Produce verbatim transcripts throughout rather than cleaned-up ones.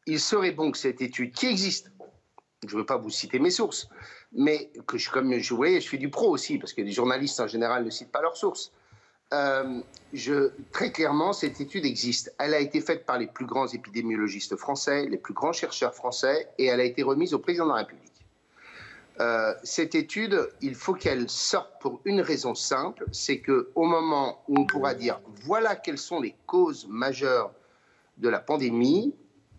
il serait bon que cette étude qui existe, je ne veux pas vous citer mes sources, mais que je, comme je, vous voyez, je fais du pro aussi, parce que les journalistes en général ne citent pas leurs sources. Euh, je, très clairement, cette étude existe. Elle a été faite par les plus grands épidémiologistes français, les plus grands chercheurs français, et elle a été remise au président de la République. Euh, cette étude, il faut qu'elle sorte pour une raison simple, c'est qu'au moment où on pourra dire voilà quelles sont les causes majeures de la pandémie,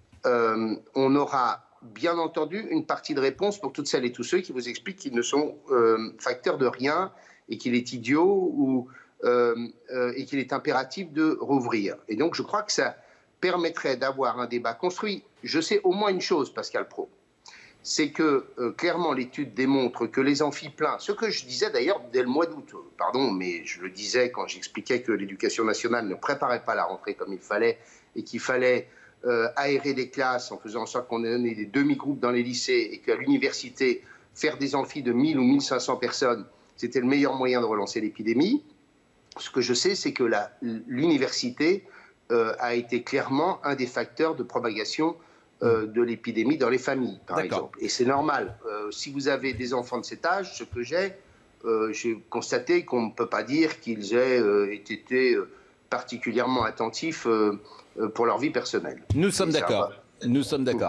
euh, on aura bien entendu une partie de réponse pour toutes celles et tous ceux qui vous expliquent qu'ils ne sont euh, facteurs de rien et qu'il est idiot ou, euh, euh, et qu'il est impératif de rouvrir. Et donc je crois que ça permettrait d'avoir un débat construit. Je sais au moins une chose, Pascal Praud, c'est que euh, clairement l'étude démontre que les amphis pleins, ce que je disais d'ailleurs dès le mois d'août, pardon, mais je le disais quand j'expliquais que l'éducation nationale ne préparait pas la rentrée comme il fallait et qu'il fallait euh, aérer les classes en faisant en sorte qu'on ait des demi-groupes dans les lycées et qu'à l'université, faire des amphis de mille ou mille cinq cents personnes, c'était le meilleur moyen de relancer l'épidémie. Ce que je sais, c'est que l'université euh, a été clairement un des facteurs de propagation Euh, de l'épidémie dans les familles, par exemple. Et c'est normal. Euh, si vous avez des enfants de cet âge, ce que j'ai, euh, j'ai constaté qu'on ne peut pas dire qu'ils aient euh, été euh, particulièrement attentifs euh, euh, pour leur vie personnelle. Nous sommes d'accord. Nous sommes d'accord.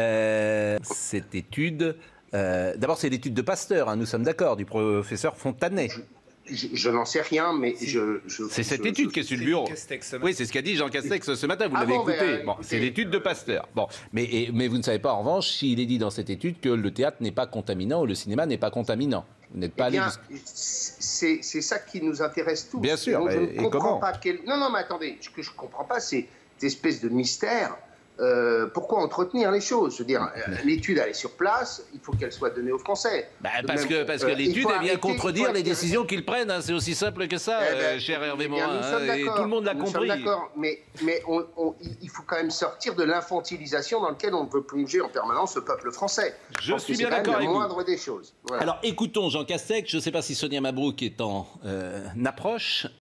Euh, cette étude, euh, d'abord c'est l'étude de Pasteur, hein, nous sommes d'accord, du professeur Fontanet. Je... Je, je n'en sais rien, mais si. je... je c'est cette je, étude je, qui est sur le bureau. Castex, oui, c'est ce qu'a dit Jean Castex ce matin, vous ah l'avez bon, écouté. Ben, bon, c'est l'étude de Pasteur. Bon, mais, et, mais vous ne savez pas, en revanche, s'il est dit dans cette étude que le théâtre n'est pas contaminant ou le cinéma n'est pas contaminant. Vous n'êtes pas eh allé... C'est ça qui nous intéresse tous. Bien sûr, donc, je et, ne et comment pas quel... Non, non, mais attendez, ce que je ne comprends pas, c'est cette espèce de mystère. Euh, pourquoi entretenir les choses? Je veux dire, l'étude, elle est sur place, il faut qu'elle soit donnée aux Français. Bah, parce, même, que, parce que euh, l'étude, elle vient contredire les décisions qu'ils prennent, hein, c'est aussi simple que ça, eh ben, euh, cher Hervé Morin, hein, et tout le monde l'a compris. D'accord, mais, mais on, on, il faut quand même sortir de l'infantilisation dans laquelle on veut plonger en permanence le peuple français. Je suis bien d'accord avec vous. vous. C'est la moindre des choses. Voilà. Alors, écoutons Jean Castex, je ne sais pas si Sonia Mabrouk est en euh, approche.